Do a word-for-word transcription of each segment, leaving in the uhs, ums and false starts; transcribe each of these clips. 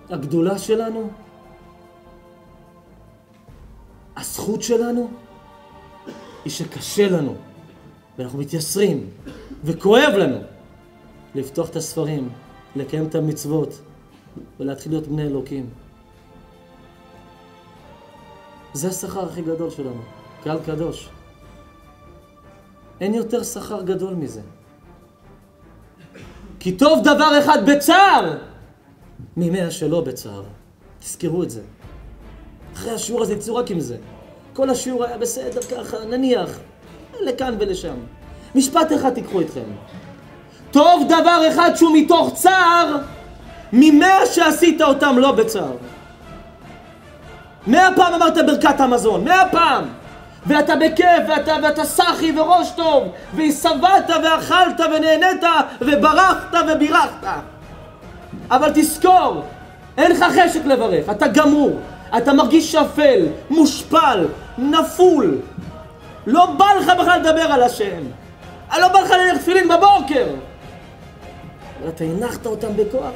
הגדולה שלנו, הזכות שלנו, היא שקשה לנו, ואנחנו מתייסרים, וכואב לנו, לפתוח את הספרים, לקיים את המצוות, ולהתחיל להיות בני אלוקים. זה השכר הכי גדול שלנו, קהל קדוש. אין יותר שכר גדול מזה. כי טוב דבר אחד בצער, ממאה שלא בצער. תזכרו את זה. אחרי השיעור הזה יצאו רק עם זה. כל השיעור היה בסדר ככה, נניח, לכאן ולשם. משפט אחד תיקחו איתכם. טוב דבר אחד שהוא מתוך צער, ממאה שעשית אותם לא בצער. מאה פעם אמרת ברכת המזון, מאה פעם. ואתה בכיף, ואתה, ואתה סחי וראש טוב, והסבאת ואכלת ונהנית וברחת ובירכת. אבל תזכור, אין לך חשק לברך, אתה גמור, אתה מרגיש שפל, מושפל, נפול. לא בא לך בכלל לדבר על השם. לא בא לך ללכת תפילין בבוקר. ואתה הנחת אותם בכוח.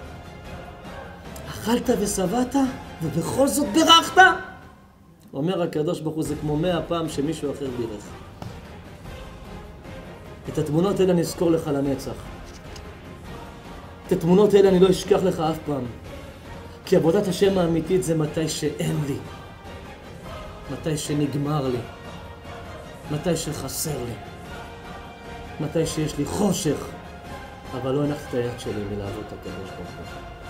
אכלת ושבעת, ובכל זאת ברכת. אומר הקדוש ברוך הוא, זה כמו מאה פעם שמישהו אחר בירך. את התמונות האלה אני אזכור לך לנצח. את התמונות האלה אני לא אשכח לך אף פעם. כי עבודת השם האמיתית זה מתי שאין לי. מתי שנגמר לי. מתי שחסר לי. מתי שיש לי חושך. אבל לא הנחתי את היד שלי מלעבוד את הקדוש ברוך הוא.